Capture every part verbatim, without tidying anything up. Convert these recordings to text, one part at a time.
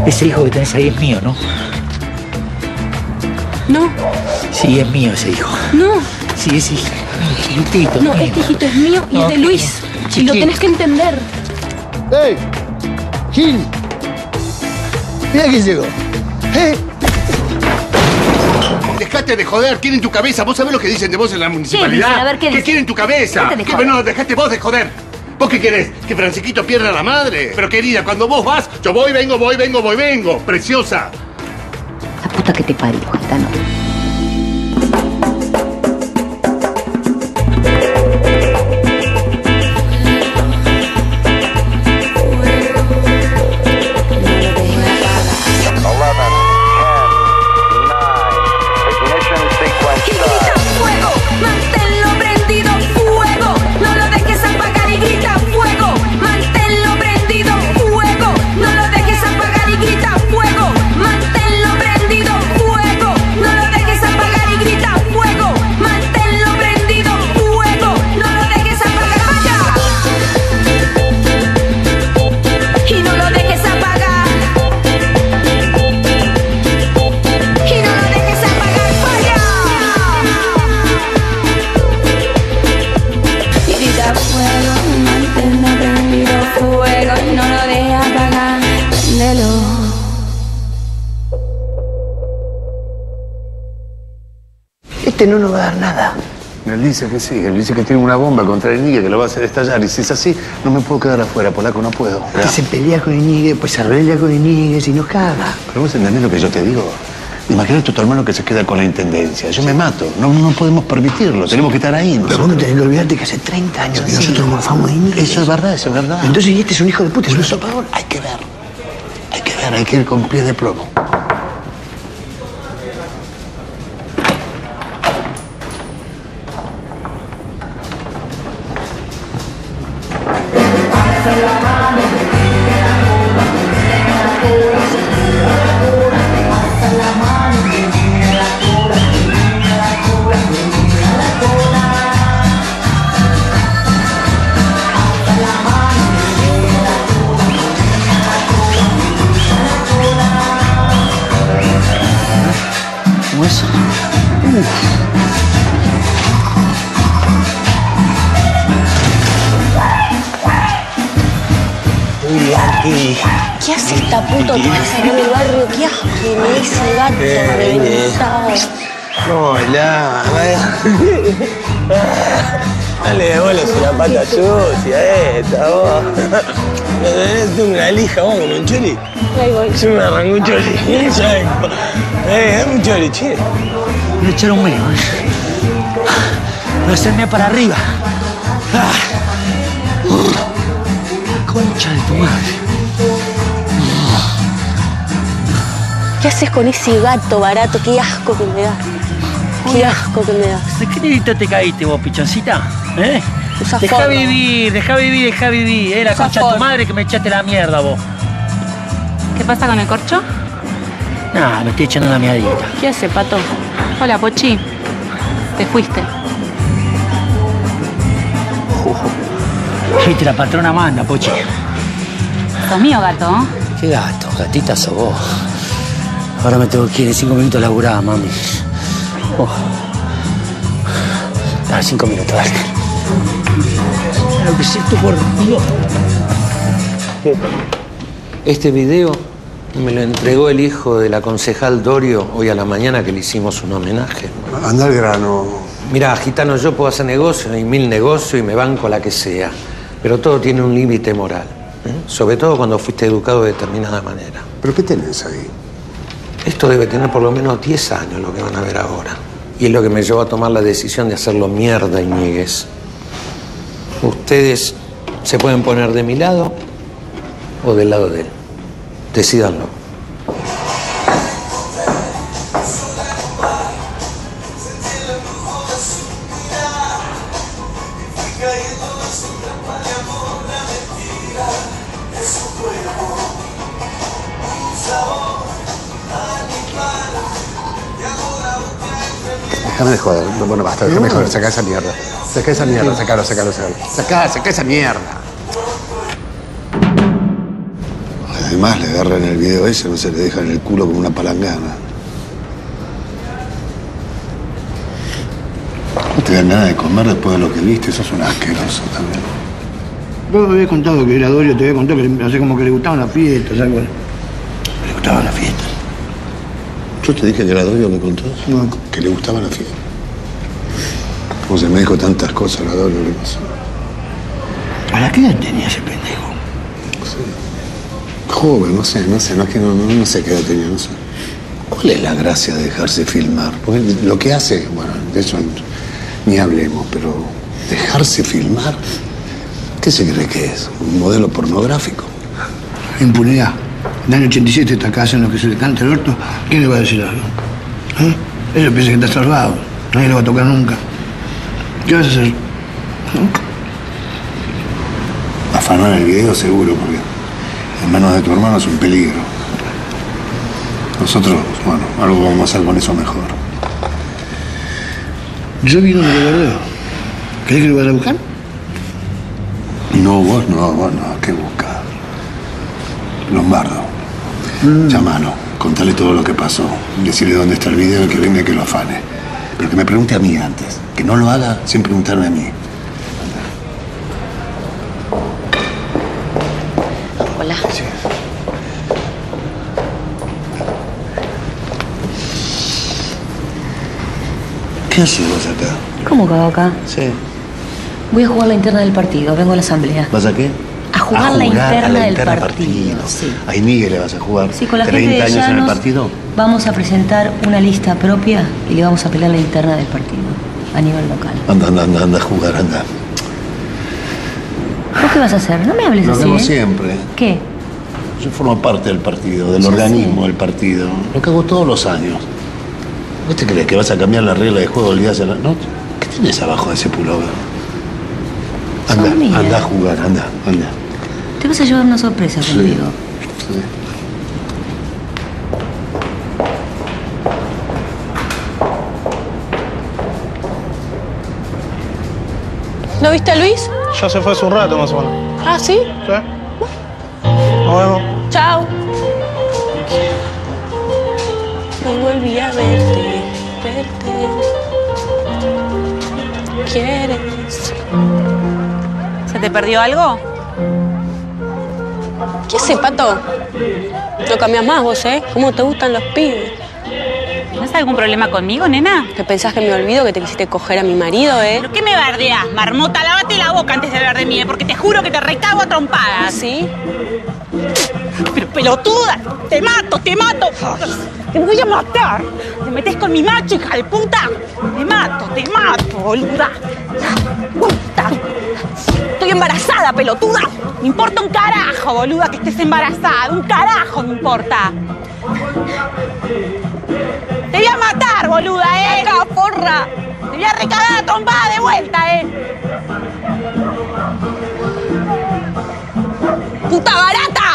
Ese hijo que tenés ahí es mío, ¿no? No. Sí, es mío ese hijo. No. Sí, es hijo. Chiquitito. No, mío. este hijito es mío y No, es de Luis. chiquito. Y lo tenés que entender. ¡Ey! ¡Gil! Mira quién llegó. ¿Eh? Dejate de joder, quieren tu cabeza. ¿Vos sabés lo que dicen de vos en la municipalidad? dicen? A ver, ¿qué dicen? quieren tu cabeza? Dejate de ¿Qué, joder. no, dejate vos de joder. ¿Vos qué querés? ¿Que Francisquito pierda a la madre? Pero querida, cuando vos vas, yo voy, vengo, voy, vengo, voy, vengo. Preciosa. La puta que te parió, gitano. Este no nos va a dar nada. Él dice que sí, él dice que tiene una bomba contra Iñigue que lo va a hacer estallar. Y si es así, no me puedo quedar afuera, Polaco, no puedo. Que se pelea con Iñigue, pues se arregla con Iñigue y nos caga. Pero vos entendés lo que yo te digo. Imagínate a tu hermano que se queda con la intendencia. Yo me mato. No, no podemos permitirlo. Tenemos que estar ahí. Pero vos no tenés que olvidarte que hace treinta años que Sí. nosotros morfamos de Iñigue. Eso es verdad, eso es verdad. Entonces, y este es un hijo de puta, es un sopador. Hay que ver. Hay que ver, hay que ir con pies de plomo. ¿Cómo es? Uy, aquí. ¿Qué hace esta puta que pasa acá en el barrio? ¿Qué asco me ese gato reventado? Hola, dale bola a una pata sucia esta, vos. ¿No tenés una lija vos como un chori? Ahí voy. Yo me arrancó un chori. Eh, dame un chori, che. Voy a echar un medio, ¿eh? Voy a hacerme para arriba. Ah. Concha de tu madre. ¿Qué haces con ese gato barato? Qué asco que me da. Qué asco que me da. ¿De qué dedito te caíste vos, pichoncita? ¿Eh? Usa Deja forro. vivir, deja vivir, deja vivir. Eh, la Usa concha de tu forro. madre que me echaste la mierda vos. ¿Qué pasa con el corcho? Nah, me estoy echando una miadita. ¿Qué hace, Pato? Hola, Pochi. Te fuiste. Viste, la patrona manda, Pochi. Sos mío, gato, ¿no? Qué gato, gatita sos vos. Ahora me tengo que ir en cinco minutos a laburar, mami. Oh. Dale, cinco minutos, dale. Lo que siento por Dios. Este video me lo entregó el hijo de la concejal Dorio hoy a la mañana que le hicimos un homenaje. Anda al grano. Mirá, gitano, yo puedo hacer negocio, hay mil negocios y me banco la que sea. Pero todo tiene un límite moral. ¿eh? Sobre todo cuando fuiste educado de determinada manera. ¿Pero qué tenés ahí? Esto debe tener por lo menos diez años lo que van a ver ahora. Y es lo que me llevó a tomar la decisión de hacerlo mierda, Iñiguez. Ustedes se pueden poner de mi lado o del lado de él. Decídanlo. Déjame de joder. Bueno, basta, déjame de joder. Sacá esa mierda. Sacá esa mierda, sacalo, sacalo, sacalo. Sacá, sacá esa mierda. Además, le agarran el video ese, no se le dejan el culo como una palangana. No te dan nada de comer después de lo que viste, sos un asqueroso también. Vos me habías contado que era Dorio, te había contado que le, hace como que le gustaban las fiestas, algo. Le gustaban las fiestas. Yo te dije que era Dorio, me contó. No. Que le gustaba la fiesta. Como se me dijo tantas cosas, la Dorio le pasó. ¿A la qué edad tenía ese pendejo? Joven, no sé, no sé, no es que no, no, no sé qué edad tenía, no sé. ¿Cuál es la gracia de dejarse filmar? Porque lo que hace, bueno, de eso ni hablemos, pero dejarse filmar, ¿qué se cree que es? ¿Un modelo pornográfico? Impunidad. En el año ochenta y siete esta casa en lo que se le canta el orto, ¿quién le va a decir algo? ¿Eh? Ellos piensan que está salvado, nadie lo va a tocar nunca. ¿Qué vas a hacer? ¿No? Afanar el video seguro, porque en manos de tu hermano es un peligro. Nosotros, bueno, algo vamos a hacer con eso mejor. Yo vi donde lo guardé. ¿Crees que lo vas a buscar? No, vos no, vos no, ¿qué buscar? Lombardo, mm. llámalo, contale todo lo que pasó, decirle dónde está el video y que venga y que lo afane. Pero que me pregunte a mí antes, que no lo haga sin preguntarme a mí. Hola. Sí. ¿Qué haces vos acá? ¿Cómo que hago acá? Sí. Voy a jugar la interna del partido, vengo a la asamblea. ¿Vas a qué? A jugar, a la, jugar interna a la del interna partido. partido. Sí. A Miguel le vas a jugar. Sí, con la gente treinta de años Llanos en el partido. Vamos a presentar una lista propia y le vamos a pelear la interna del partido a nivel local. Anda, anda, anda, anda a jugar, anda. ¿Vos qué vas a hacer? No me hables Lo así, hacemos ¿eh? siempre. ¿Qué? Yo formo parte del partido, del Ya organismo sé. del partido. Lo que hago todos los años. ¿Vos te crees que vas a cambiar la regla de juego el día de la noche? ¿Qué tenés abajo de ese pullover? Anda, Son mías. anda a jugar, anda, anda. Te vas a llevar una sorpresa Sí. conmigo. Sí. ¿No viste a Luis? Ya se fue hace un rato más o menos. Ah, ¿sí? ¿Sí? Nos vemos. Chao. No volví a verte, verte. ¿Quieres? ¿Se te perdió algo? ¿Qué hace, Pato? No cambias más vos, ¿eh? ¿Cómo te gustan los pibes? ¿Tienes algún problema conmigo, nena? ¿Te pensás que me olvido que te quisiste coger a mi marido, eh? ¿Pero qué me bardeás, marmota? Lávate la boca antes de hablar de mí, ¿eh? Porque te juro que te recago a trompadas. ¿Sí? Pero pelotuda, te mato, te mato. Te voy a matar. Te metes con mi macho, hija de puta. Te mato, te mato, boluda. Puta. Estoy embarazada, pelotuda. Me importa un carajo, boluda, que estés embarazada. Un carajo me importa. Te voy a matar, boluda, eh. Acá, porra. Te voy a recagar a trompada de vuelta, eh. ¡Puta barata!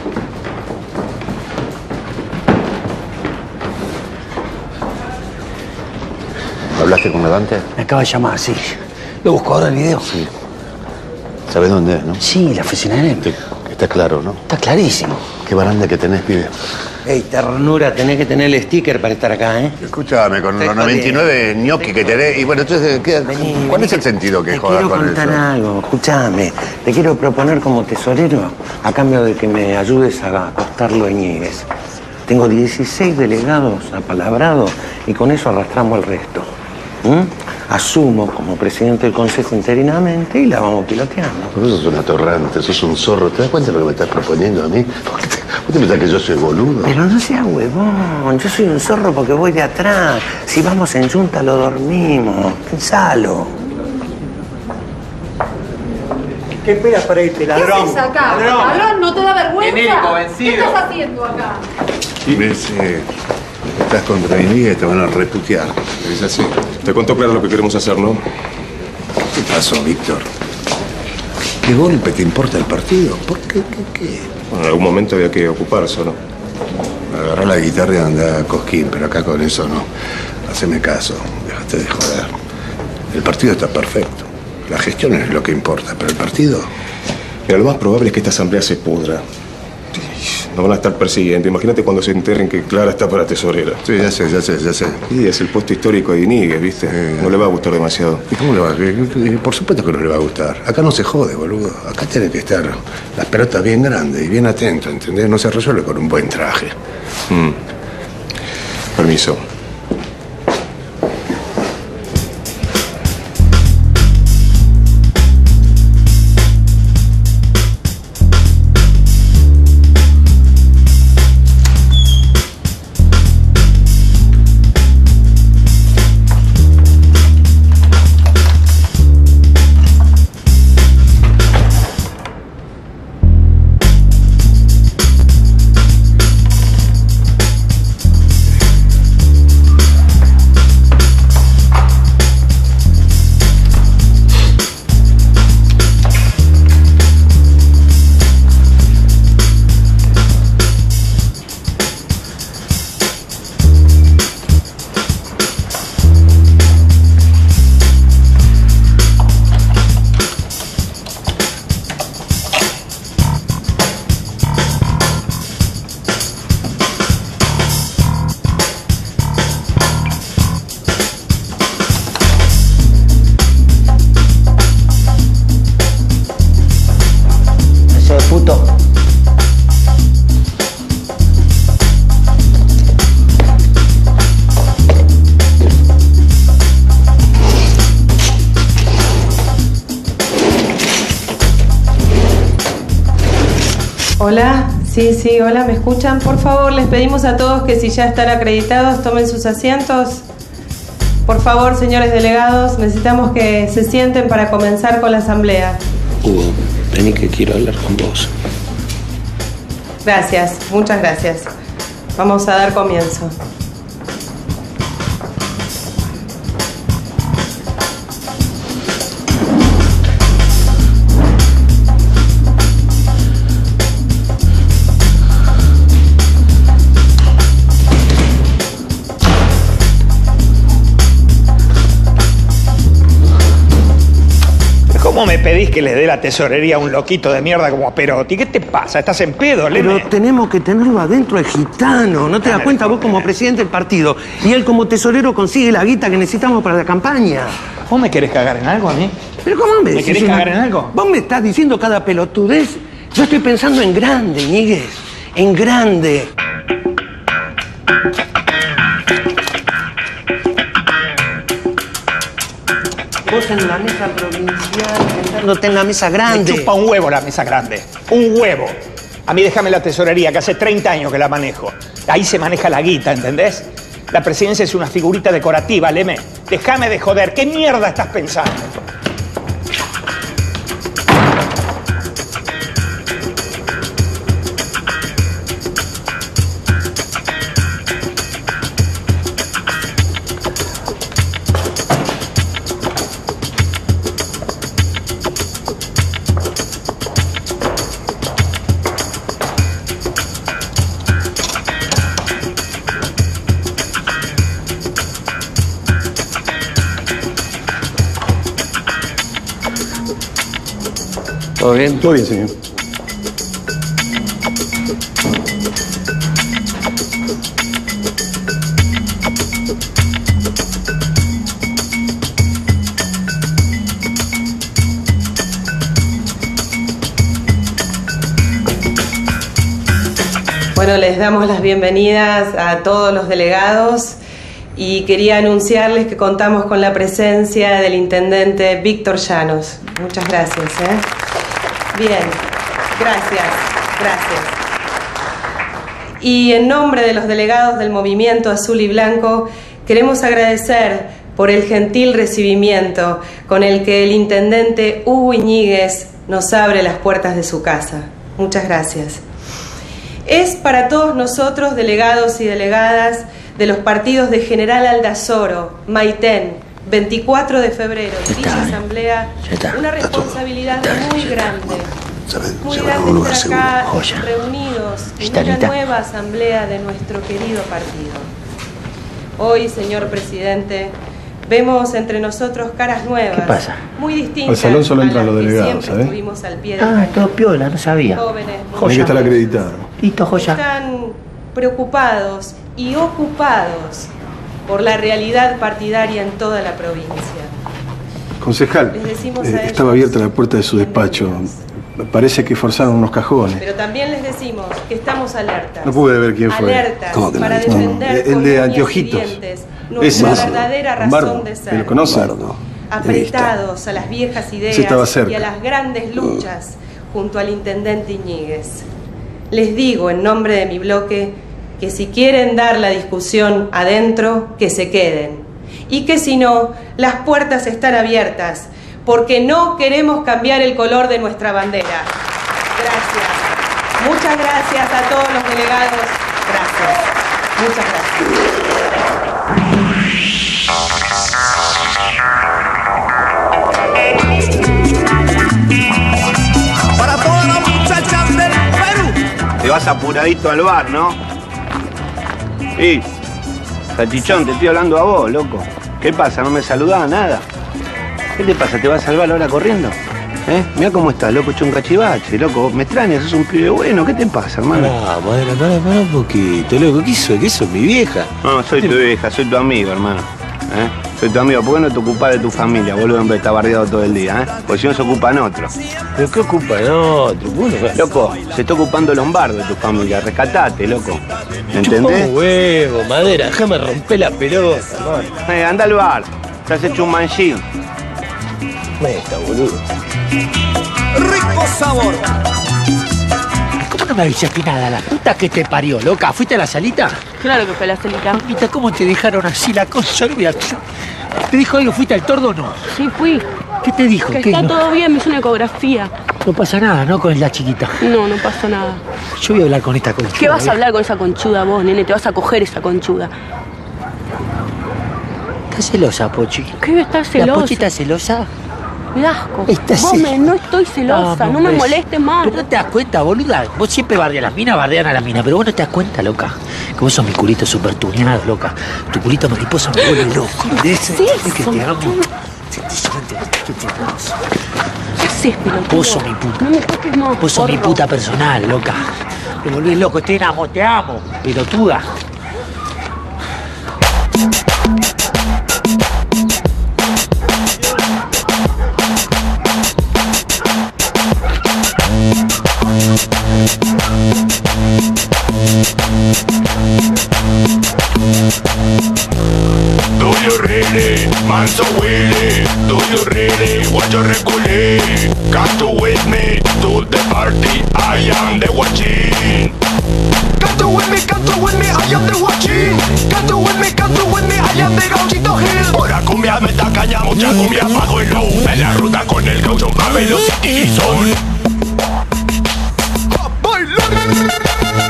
¿Hablaste con Levante? Me acaba de llamar, sí. Lo busco ahora el video. Sí. ¿Sabes dónde es, no? Sí, la oficina de él. Te- Está claro, ¿no? Está clarísimo. Qué baranda que tenés, pibe. Ey, ternura, tenés que tener el sticker para estar acá, ¿eh? Escúchame, con Te los jodí. noventa y nueve ñoqui que tenés. Y bueno, entonces, ¿qué, Vení, ¿cuál vení, es el sentido que te jodas quiero con contar eso? algo, escúchame. Te quiero proponer como tesorero a cambio de que me ayudes a acostarlo a Ñíguez. Tengo dieciséis delegados apalabrados y con eso arrastramos el resto. ¿Mm? Asumo como presidente del consejo interinamente y la vamos piloteando. Vos sos un atorrante, sos un zorro. ¿Te das cuenta de lo que me estás proponiendo a mí? ¿Por qué te- ¿Vos te pensás que yo soy boludo? Pero no seas huevón, yo soy un zorro porque voy de atrás. Si vamos en yunta lo dormimos. Pensalo. ¿Qué esperas para irte, ¿Qué ladrón? haces acá? ¡Ladrón! ¿Ladrón? ¿No te da vergüenza? Genérico, vencido. ¿Qué estás haciendo acá? Ves, eh, estás contra mí y te van a reputear. Es así. Te cuento claro lo que queremos hacer, ¿no? ¿Qué pasó, Víctor? ¿Qué golpe te importa el partido? ¿Por qué? ¿Qué? qué? Bueno, en algún momento había que ocuparse, ¿no? Agarrá la guitarra y andá a Cosquín, pero acá con eso no. Haceme caso, déjate de joder. El partido está perfecto. La gestión es lo que importa, pero el partido... Mira, lo más probable es que esta asamblea se pudra. Nos van a estar persiguiendo. Imagínate cuando se enteren que Clara está para tesorera. Sí, ya sé, ya sé, ya sé. Y es el puesto histórico de Iñiguez, ¿viste? Eh, no le va a gustar demasiado. ¿Y cómo le va? Por supuesto que no le va a gustar. Acá no se jode, boludo. Acá tiene que estar las pelotas bien grandes y bien atentas, ¿entendés? No se resuelve con un buen traje. Mm. Permiso. Puto. Hola, sí, sí, hola, ¿me escuchan? Por favor, les pedimos a todos que si ya están acreditados tomen sus asientos. Por favor, señores delegados, necesitamos que se sienten para comenzar con la asamblea. Hugo, vení que quiero hablar con vos. Gracias, muchas gracias. Vamos a dar comienzo. ¿Cómo me pedís que le dé la tesorería a un loquito de mierda como Perotti? ¿Qué te pasa? ¿Estás en pedo, Leme? Pero tenemos que tenerlo adentro, es gitano. ¿No te das cuenta vos como presidente del partido? Y él como tesorero consigue la guita que necesitamos para la campaña. ¿Vos me querés cagar en algo a mí? ¿Pero cómo me ¿Me querés una... cagar en algo? ¿Vos me estás diciendo cada pelotudez? Yo estoy pensando en grande, Iñiguez. En grande. Vos en la mesa provincial, sentándote en la mesa grande. Me chupa un huevo la mesa grande. Un huevo. A mí déjame la tesorería, que hace treinta años que la manejo. Ahí se maneja la guita, ¿entendés? La presidencia es una figurita decorativa, Leme. Déjame de joder. ¿Qué mierda estás pensando? ¿Todo bien? Todo bien, señor. Bueno, les damos las bienvenidas a todos los delegados y quería anunciarles que contamos con la presencia del intendente Víctor Llanos. Muchas gracias, ¿eh? Bien, gracias, gracias. Y en nombre de los delegados del Movimiento Azul y Blanco, queremos agradecer por el gentil recibimiento con el que el intendente Hugo Iñiguez nos abre las puertas de su casa. Muchas gracias. Es para todos nosotros, delegados y delegadas de los partidos de General Aldazoro, Maitén, veinticuatro de febrero, Villa Asamblea, una responsabilidad muy grande, muy grande estar acá reunidos en una nueva asamblea de nuestro querido partido. Hoy, señor presidente, vemos entre nosotros caras nuevas, ¿Qué pasa? muy distintas. Al salón solo entran los delegados, siempre ¿sabes? estuvimos al pie del Ah, cañón. todo piola, no sabía. Jóvenes, Tiene que estar acreditado. Listo, joya. Están preocupados y ocupados por la realidad partidaria en toda la provincia. Concejal, Les decimos a eh, ellos, estaba abierta la puerta de su despacho. Parece que forzaron unos cajones. Pero también les decimos que estamos alertas. No pude ver quién fue. Alertas ¿Cómo que no? para No, no. defender El con de uñas y anteojitos. dientes Ese. nuestra verdadera razón Bardo, de ¿que ser. lo conoce? Apretados a las viejas ideas Sí, estaba cerca. y a las grandes luchas junto al intendente Iñiguez. Les digo en nombre de mi bloque que si quieren dar la discusión adentro, que se queden. Y que si no, las puertas están abiertas, porque no queremos cambiar el color de nuestra bandera. Gracias. Muchas gracias a todos los delegados. Gracias. Muchas gracias. Para todas las muchachas del Perú. Te vas apuradito al bar, ¿no? Sí. Salchichón, te estoy hablando a vos, loco. ¿Qué pasa? ¿No me saludás? Nada. ¿Qué te pasa? ¿Te vas a salvar ahora corriendo? ¿Eh? Mirá cómo estás, loco, hecho un cachivache, loco. Me extrañas, sos un pibe bueno. ¿Qué te pasa, hermano? Ah, madre, para, para un poquito, loco. ¿Qué hizo? ¿Qué hizo mi vieja? No, soy tu vieja, soy tu amigo, hermano. ¿Eh? Soy tu amigo. ¿Por qué no te ocupás de tu familia, boludo, en vez de estar bardeado todo el día, eh? Porque si no se ocupan otro. ¿Pero qué ocupan otro? Bueno, loco, se está ocupando Lombardo de tu familia. Rescatate, loco. ¿Me entendés? Chupá un huevo, madera. Déjame romper la pelota, man. Eh, anda al bar. Te has hecho un manchín. Meta, boludo. Rico sabor. ¿Cómo no me avisaste nada? La puta que te parió, loca. ¿Fuiste a la salita? Claro que fue a la salita. Mamita, ¿cómo te dejaron así la cosa? Mira, ¿te dijo algo? ¿Fuiste al tordo o no? Sí, fui. ¿Qué te dijo? Que ¿Qué está no? todo bien, me hizo una ecografía. No pasa nada, ¿no? Con la chiquita. No, no pasa nada. Yo voy a hablar con esta conchuda. ¿Qué vas ¿eh? a hablar con esa conchuda vos, nene? Te vas a coger esa conchuda. ¿Estás celosa, Pochi? ¿Qué voy a estar celosa? ¿La Pochi está celosa? Me da asco. Estás Vos celosa. me, no estoy celosa, no, no me ves. molestes más. ¿Pero no te das cuenta, boluda? Vos siempre bardeas a las minas, bardean a las minas, pero vos no te das cuenta, loca. Que vos sos mi culito súper tuneado, loca. Tu culito mariposa me vuelve loco. ¿Qué Es es que eso? te amo. ¿Qué te pasa? ¿Qué haces, pelotudo? Vos sos mi puta. No me toques más, Vos sos mi porro. puta personal, loca. Me volvés loco, te amo, te amo. Pelotuda. Do you really, man so willy? Do you really want your reculé? Come to with me to the party, I am the watching. Come to with me, come to with me, I am the watching. Come to with me, come to with me, I am the Gauchito Hill. Pura cumbia, meta caña, mucha cumbia, bajo el low. En la ruta con el gaucho, más velocity son. A bailar.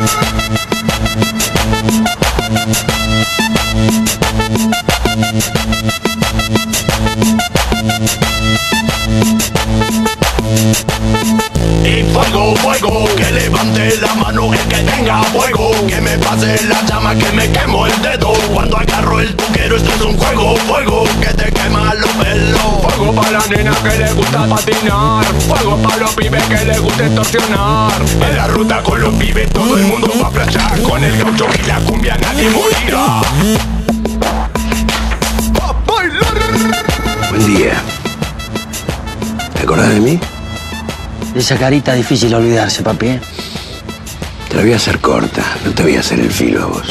Y fuego, fuego, que levante la mano el que tenga fuego. Que me pase la llama, que me quemo el dedo. Cuando agarro el tuquero, esto es un juego, fuego, que te quema los pelos. Fuego para la nena que le gusta patinar. Fuego para los pibes que les gusta extorsionar. En la ruta con los pibes todo el mundo va a flashar. Con el gaucho y la cumbia nadie morirá. A bailar. Buen día. ¿Te acordás de mí? De esa carita difícil olvidarse, papi, ¿eh? Te la voy a hacer corta, no te voy a hacer el filo a vos.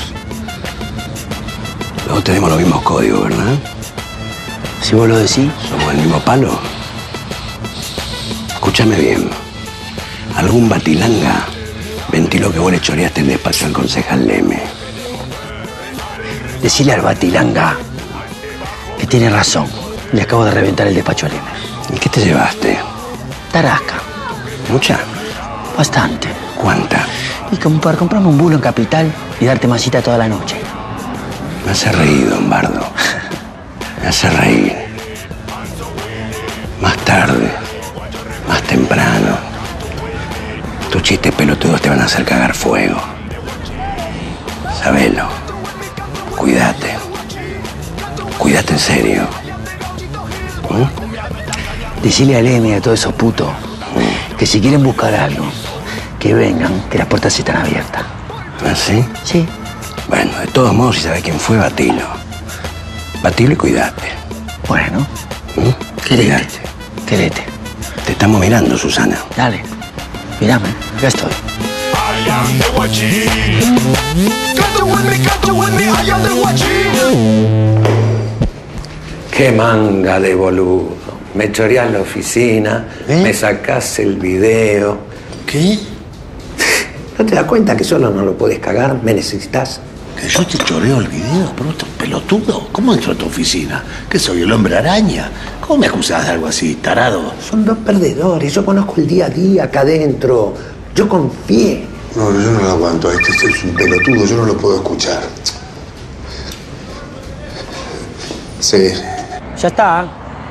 Luego tenemos los mismos códigos, ¿verdad? Si vos lo decís. ¿Somos el mismo palo? Escúchame bien. Algún batilanga ventiló que vos le choreaste el despacho al concejal Leme. Decirle al batilanga que tiene razón. Le acabo de reventar el despacho a Leme. ¿Y qué te llevaste? Tarasca. ¿Mucha? Bastante. ¿Cuánta? Y como para comprarme un bulo en Capital y darte masita toda la noche. Me hace reír, don Bardo. Me hace reír. Más tarde, más temprano, tus chistes pelotudos te van a hacer cagar fuego. Sabelo. Cuídate. Cuídate en serio. ¿Mm? Decirle a Leme y a todos esos putos que si quieren buscar algo, que vengan, que las puertas están abiertas. ¿Ah, sí? Sí. Bueno, de todos modos, si sabes quién fue, batilo. Batilo y cuidate. Bueno. ¿Mm? Querete. Querete. Te estamos mirando, Susana. Dale. Mírame, acá estoy. I am the watching. Canta with me, canta with me, I am the watching. Qué manga de boludo. Me choreás la oficina, ¿Eh? me sacás el video. ¿Qué? ¿No te das cuenta que solo no lo puedes cagar? ¿Me necesitas? ¿Que yo te choreo el video? ¿Pero esto es pelotudo? ¿Cómo entro a tu oficina? ¿Que soy el hombre araña? ¿Cómo me acusás de algo así, tarado? Son dos perdedores. Yo conozco el día a día acá adentro. Yo confié. No, yo no lo aguanto. Este, este es un pelotudo, yo no lo puedo escuchar. Sí. Ya está.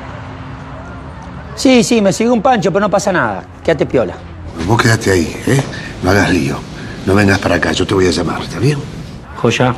Sí, sí, me sigue un pancho, pero no pasa nada. Quédate piola. Vos quedate ahí, ¿eh? No hagas lío. No vengas para acá, yo te voy a llamar, ¿está bien? Joya.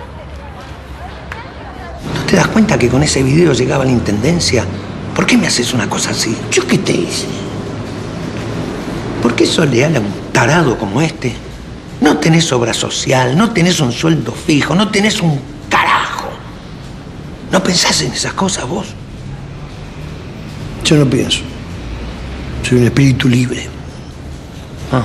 ¿No te das cuenta que con ese video llegaba a la intendencia? ¿Por qué me haces una cosa así? ¿Yo qué te hice? ¿Por qué sos leal a un tarado como este? No tenés obra social, no tenés un sueldo fijo, no tenés un carajo. ¿No pensás en esas cosas vos? Yo no pienso. Soy un espíritu libre. Ah.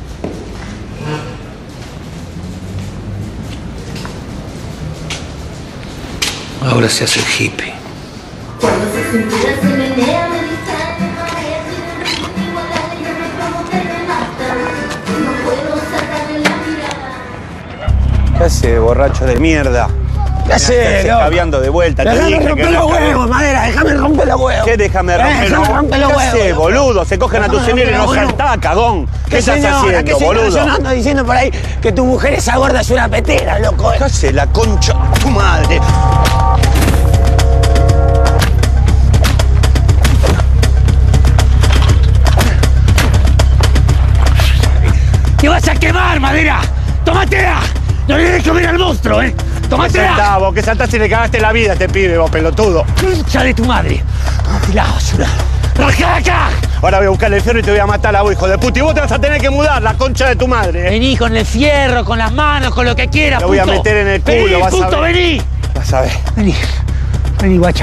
Ahora se hace el hippie. Cuando se cintura se menea, me distrae, me marea, tiene ritmo igual y yo me provoca y me mata. No puedo sacarle la mirada. ¿Qué hace, borracho de mierda? ¿Qué haces, loco? Caviando de vuelta. Te Déjame dije romper que los no huevos, Madera, déjame romper los huevos. ¿Qué déjame romper Eh, los déjame huevos? romper los ¿Qué huevos, haces, loco? boludo? Se cogen a tu Déjame señora y no romper los saltá, cagón. ¿Qué, ¿Qué estás señora? haciendo, ¿Qué señora? boludo? Yo no ando diciendo por ahí que tu mujer esa gorda es una petera, loco. ¿Qué hace la concha de tu madre? ¡Te vas a quemar, Madera! ¡Tómatela! ¡No le des comer al monstruo, eh! ¿Qué ¡Tómatela! saltás, vos? ¿Qué saltás si le cagaste la vida a este pibe, vos, pelotudo? ¡Concha de tu madre! ¡Tómatela, basura! ¡Rajá acá! Ahora voy a buscar el fierro y te voy a matar a vos, hijo de puta. Y vos te vas a tener que mudar, la concha de tu madre. ¿eh? Vení con el fierro, con las manos, con lo que quieras, Te voy a puto. meter en el culo, Vení, vas a puto, ver. vení. Vas a ver. Vení. Vení, guacha.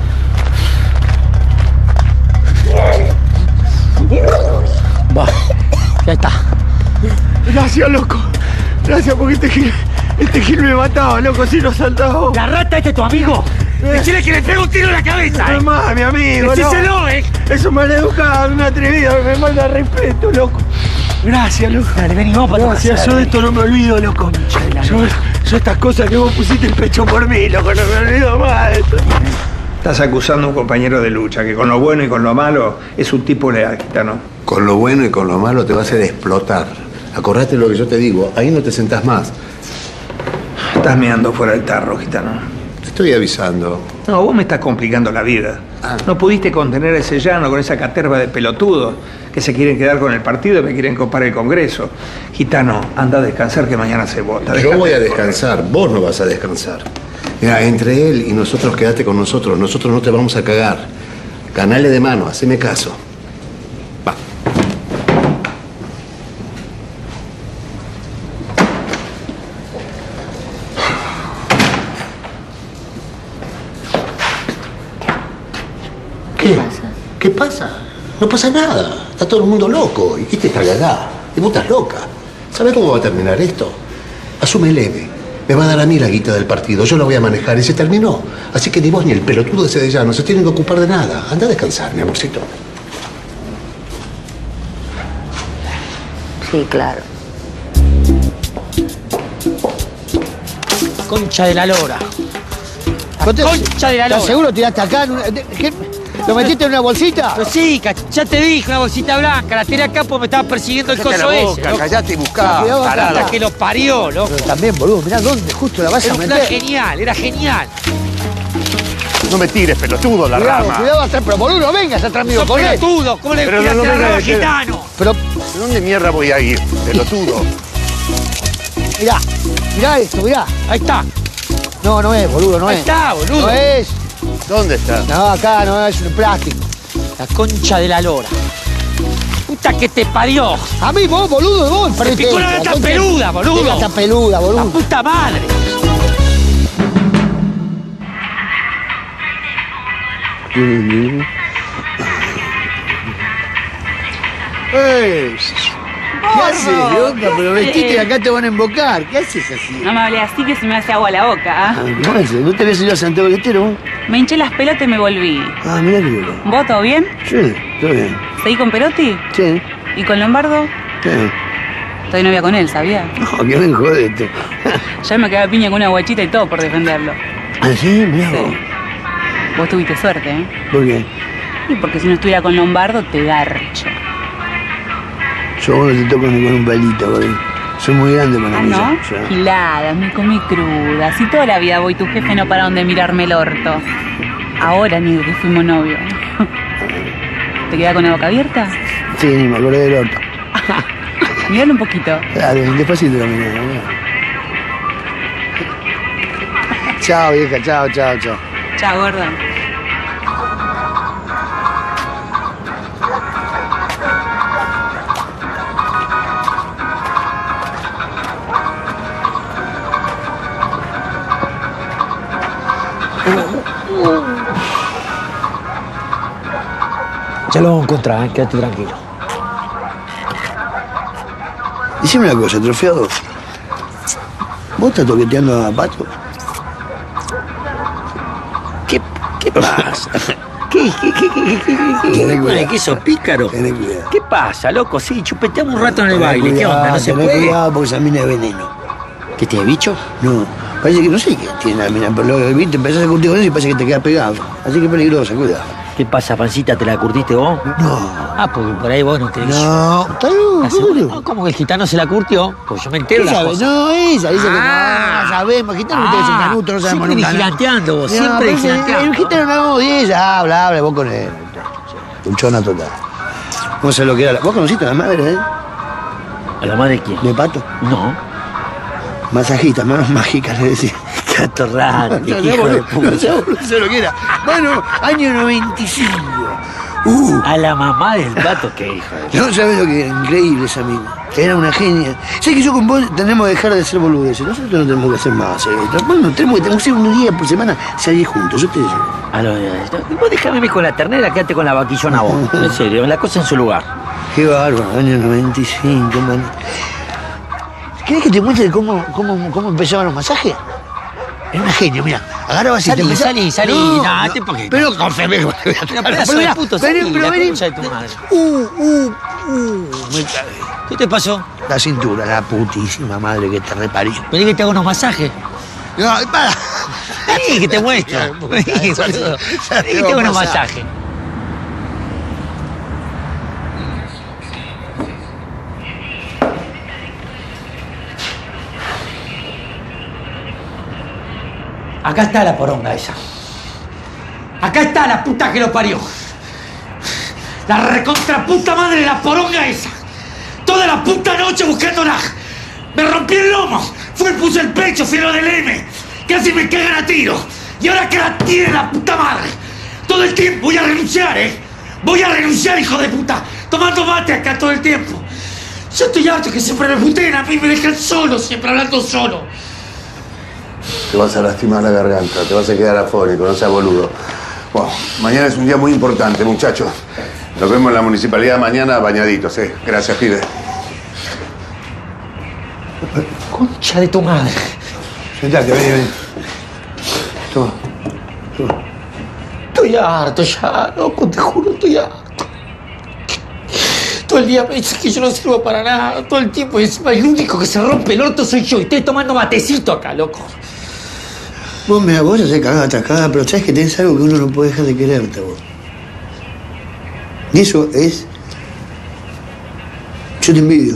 Va. Ya está. Gracias, loco. Gracias porque este gil, este gil me mataba, loco, si no saltaba. ¿La rata este es tu amigo? Decirle que le pego un tiro en la cabeza, No eh. es más, mi amigo. Decíselo, eh. Es un maleducado, un atrevido, me falta respeto, loco. Gracias, loco. Dale, vení, vamos para tu Gracias, casa, yo de dale. esto no me olvido, loco. Yo, yo estas cosas que vos pusiste el pecho por mí, loco, no me olvido más de esto. Estás acusando a un compañero de lucha que con lo bueno y con lo malo es un tipo leal, gitano. Con lo bueno y con lo malo te va a hacer explotar. Acordate lo que yo te digo, ahí no te sentás más. Estás meando fuera del tarro, gitano. Te estoy avisando. No, vos me estás complicando la vida. No pudiste contener ese llano con esa caterva de pelotudos que se quieren quedar con el partido y me quieren copar el Congreso. Gitano, anda a descansar que mañana se vota. Yo Dejate voy a de descansar, vos no vas a descansar. Mira, entre él y nosotros quédate con nosotros, nosotros no te vamos a cagar. Ganale de mano, haceme caso. Va. ¿Qué? ¿Qué pasa? No pasa nada. Está todo el mundo loco. Y este está cagá. Y vos estás loca. ¿Sabés cómo va a terminar esto? Asume el M. Me va a dar a mí la guita del partido. Yo la voy a manejar y se terminó. Así que ni vos ni el pelotudo ese de llano se tienen que ocupar de nada. Anda a descansar, mi amorcito. Sí, claro. Concha de la lora. La concha de la lora. ¿Estás seguro tiraste acá? En una- ¿Qué? ¿Lo metiste en una bolsita? Pues sí, ca- ya te dije, una bolsita blanca. La tiré acá porque me estaba persiguiendo el Cállate coso la ese. boca, loco. callate y buscá. Cuidado acá, Parada acá. que lo parió, loco. Pero también, boludo, mirá dónde justo la vas Era a un plan meter. genial, era genial. No me tires, pelotudo, la Cuidado, rama. cuidado atrás, pero boludo, no vengas atrás mío, Sos corre. pelotudo, ¿cómo le Pero no, tiraste no la venga rama de que- gitano? Pero, ¿De dónde mierda voy a ir, pelotudo? mirá, mirá esto, mirá. Ahí está. No, no es, boludo, no Ahí es. está, boludo. No es. ¿Dónde está? No, acá no es un plástico. La concha de la lora. Puta puta que te parió! A mí, vos, boludo, vos. Me picó una gata peluda, boludo. Gata peluda, boludo. ¡La puta madre! ¡Eh! ¿Qué haces, loca? Pero vestite haces? y acá te van a embocar. ¿Qué haces así? No me hablé así que se me hace agua la boca. ¿Ah? ¿Cómo haces? ¿No te habías ido a Santiago del Estero vos? Me hinché las pelotas y me volví. Ah, mirá que bien. ¿Vos todo bien? Sí, todo bien. ¿Seguí con Perotti? Sí. ¿Y con Lombardo? Sí. Estoy novia con él, ¿sabía? No, que me jodete. Ya me quedaba piña con una guachita y todo por defenderlo. ¿Ah, sí? Mirá vos. Vos tuviste suerte, ¿eh? ¿Por qué? Y porque si no estuviera con Lombardo, te garcho. Yo no te toco ni con un palito, güey. Soy muy grande para Ah, mí. ¿no? ya. Giladas, me comí crudas. Y toda la vida voy, tu jefe no pararon de mirarme el orto. Ahora ni que fuimos novios. ¿Te queda con la boca abierta? Sí, ni me acordé del orto. Míralo un poquito. Dale, despacito la mirada. mirá. Chao, vieja, chao, chao, chao. Chao, gordo. Ya lo vamos a encontrar, ¿eh? Quédate tranquilo. Decime una cosa, trofeado. ¿Vos estás toqueteando a Pato? ¿Qué, qué pasa? ¿Qué, qué, qué, qué, qué, qué, Tené cuidado. qué, qué sos pícaro? Tené cuidado. ¿Qué pasa, loco? Sí, chupeteamos un rato en el Tené baile. ¿Qué cuidado, onda? ¿No se tené puede? cuidado porque esa mina es veneno. ¿Qué tiene bicho? No, parece que no sé qué tiene la mina, pero lo que viste, empezás a curtir con eso y parece que te queda pegado. Así que es peligrosa, cuidado. ¿Qué pasa, pancita? ¿Te la curtiste vos? No. Ah, porque por ahí vos no te No, está loco, ¿La segura? seguro. No, ¿cómo que el gitano se la curtió? Pues yo me entero ¿Qué las sabes? cosas. No, esa, dice Ah. que no, sabemos, gitano usted es un canuto, no sabemos siempre nunca. ¿no? vigilanteando vos, No, siempre pero ese- vigilanteando. El gitano no hago y ella habla, habla, vos con él. Luchona total. ¿Cómo se lo que era? la- ¿Vos conociste a la madre, eh? ¿A la madre quién? ¿De Pato? No. Masajita, manos mágicas, le decía. Qué atorrante, No, hijo no, de boludo, puta. no sé, boludo, sé lo que era. Bueno, año noventa y cinco. Uh, A la mamá del pato, qué hijo de... no sabes lo que era, increíble esa mina. Era una genia. ¿Sabes que yo con vos tenemos que dejar de ser boludeces? Nosotros no tenemos que hacer más. ¿eh? Bueno, tenemos que, tenemos que hacer un día por semana salir juntos, yo te digo. A lo, vos déjame con la ternera, quédate con la vaquillona vos. En serio, la cosa en su lugar. Qué bárbaro, año noventa y cinco, man. ¿Querés que te muestre cómo, cómo, cómo empezaban los masajes? Era una genia, mira. Agarrabas y te Salí, empezaba- salí, salí. No, No, no, te porque... pero confirme. Pero pedazo de puto, salí, pero la vení. concha de tu madre. Uh, uh, uh, me cagué. ¿Qué te pasó? La cintura, la putísima madre que te reparió. Vení que te hago unos masajes. No, para. Vení que te muestro. Vení, boludo. Vení que te hago unos masajes. Acá está la poronga esa. Acá está la puta que lo parió. La recontra puta madre de la poronga esa. Toda la puta noche buscándola. Me rompí el lomo. Fue, puse el pecho, fui a lo del M. Casi me cagan a tiro. Y ahora que la tiene la puta madre. Todo el tiempo voy a renunciar, ¿eh? Voy a renunciar, hijo de puta. Tomando mate acá todo el tiempo. Yo estoy harto que siempre me puteen a mí, me dejan solo, siempre hablando solo. Te vas a lastimar la garganta, te vas a quedar afónico, no seas boludo. Bueno, mañana es un día muy importante, muchachos. Nos vemos en la municipalidad mañana bañaditos, ¿eh? Gracias, pibe. Concha de tu madre. Sentate, vení, vení. Toma. Toma. Estoy harto ya, loco, te juro, estoy harto. Todo el día me dices que yo no sirvo para nada, todo el tiempo, y encima el único que se rompe el orto soy yo, y estoy tomando matecito acá, loco. Vos, mira, vos haces cagada tras cagada, pero sabes que tenés algo que uno no puede dejar de quererte, vos. Y eso es... Yo te envidio.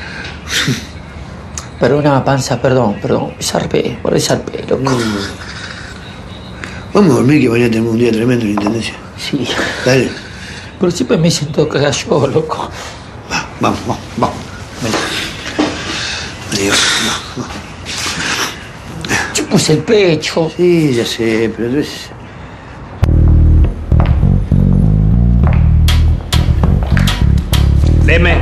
Perdona, panza, perdón, perdón, me zarpé, por ahí zarpé, loco. Mm. Vamos a dormir que mañana tenemos un día tremendo en la Intendencia. Sí. Dale. Pero siempre me siento cagar yo, loco. Va, vamos, vamos, vamos. Vení. Vení, vamos, vamos. Yo puse el pecho. Sí, ya sé, pero tú es... Leme.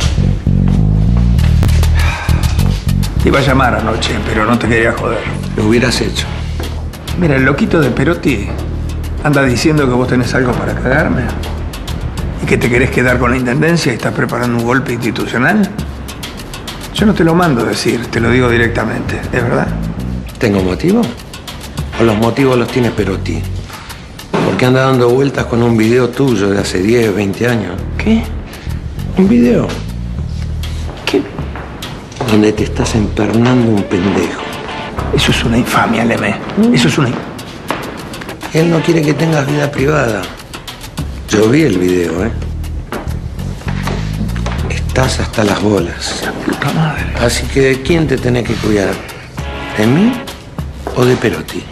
Te iba a llamar anoche, pero no te quería joder. Lo hubieras hecho. Mira, el loquito de Perotti anda diciendo que vos tenés algo para cagarme y que te querés quedar con la intendencia y estás preparando un golpe institucional. Yo no te lo mando decir, te lo digo directamente, ¿es verdad? ¿Tengo motivo? ¿O los motivos los tiene Perotti? Porque anda dando vueltas con un video tuyo de hace diez, veinte años. ¿Qué? ¿Un video? ¿Qué? Donde te estás empernando un pendejo. Eso es una infamia, Leme. Eso es una... Él no quiere que tengas vida privada. Yo vi el video, ¿eh? Estás hasta las bolas. La puta madre. Así que ¿de quién te tenés que cuidar? ¿De mí o de Perotti?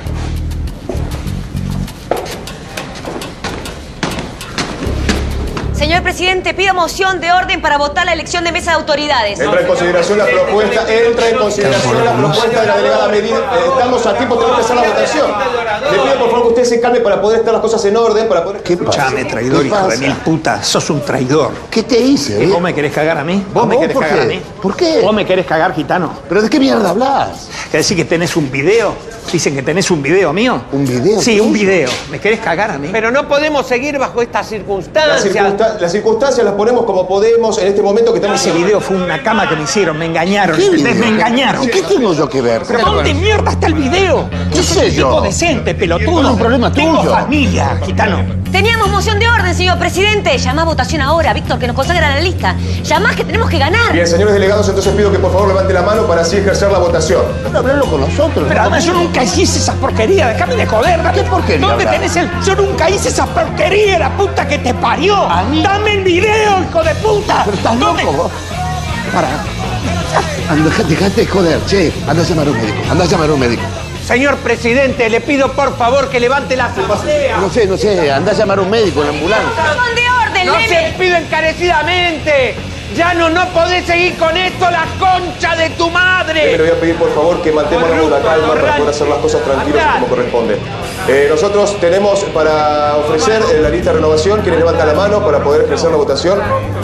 Señor presidente, pido moción de orden para votar la elección de mesa de autoridades. Entra en consideración la propuesta, entra en consideración la propuesta de la delegada Medina. Eh, estamos a tiempo de empezar la votación. Le pido por favor que usted se calme para poder estar las cosas en orden, para poder... ¿Qué Escuchame, traidor, hijo de mil putas. Sos un traidor. ¿Qué te hice? ¿Y vos me querés cagar a mí? ¿Vos ¿A me vos? querés ¿Por cagar qué? a mí? ¿Por qué? ¿Vos me querés cagar, gitano? ¿Pero de qué mierda hablas? ¿Querés decir que tenés un video? Dicen que tenés un video mío. ¿Un video? Sí, un video. ¿Me querés cagar a mí? Pero no podemos seguir bajo estas Las, circunstancias. circunsta- las circunstancias las ponemos como podemos en este momento que estamos... Ese video fue una cama que me hicieron, me engañaron. ¿Qué ¿Entendés? video? Me engañaron. ¿Y qué tengo yo que ver? ¿Pero dónde mierda está el video? ¿Qué Yo soy sé un yo? tipo decente, pelotudo. Es un problema Tengo tuyo. familia, gitano. Teníamos moción de orden, señor presidente. Llamá a votación ahora, Víctor, que nos consagra la lista. Llamá que tenemos que ganar. Bien, señores delegados, entonces pido que por favor levante la mano para así ejercer la votación. Pero hablarlo con nosotros. Pero además yo nunca hice esa porquería, déjame de joder. Dame, ¿Qué porquería ¿Dónde hablas? tenés el...? Yo nunca hice esa porquería, la puta que te parió. ¿A mí? Dame el video, hijo de puta. Pero estás ¿Dónde? loco vos. Para. Anda, dejate de joder, che. Anda a llamar a un médico. Anda a llamar a un médico. Señor presidente, le pido por favor que levante la asamblea. No sé, no sé. Anda a llamar a un médico en la ambulancia. Moción de orden, No Leme. se pido encarecidamente. Ya no, no podés seguir con esto, la concha de tu Le madre. voy a pedir por favor que mantengamos la calma para poder hacer las cosas tranquilos y como corresponde. Eh, nosotros tenemos para ofrecer eh, la lista de renovación. ¿Quiénes levantan la mano para poder ejercer la votación?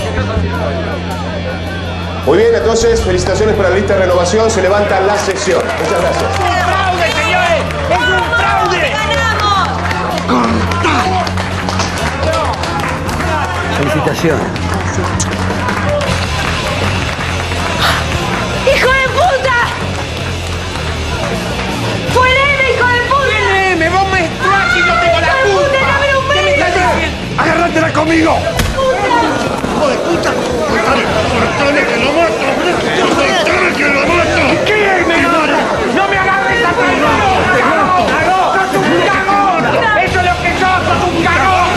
Muy bien, entonces, felicitaciones para la lista de renovación. Se levanta la sesión. Muchas gracias. ¡Es un fraude, señores! ¡Es un fraude! Felicitaciones. ¡Hijo de puta! ¡Fue Leme, hijo de puta! ¡Leme, vos me estruás y no tengo la ¡Hijo de puta, culpa! dame un ¿Qué me estás beso! diciendo? ¡Agárratela conmigo! ¡Hijo de puta! ¡Cortale que lo mato! ¡Cortale que lo mato! ¿Qué me mata? ¡No me agarres a ¡Cagón! ¡Sos un cagón! ¡Eso es lo que sos! ¡Sos un cagón!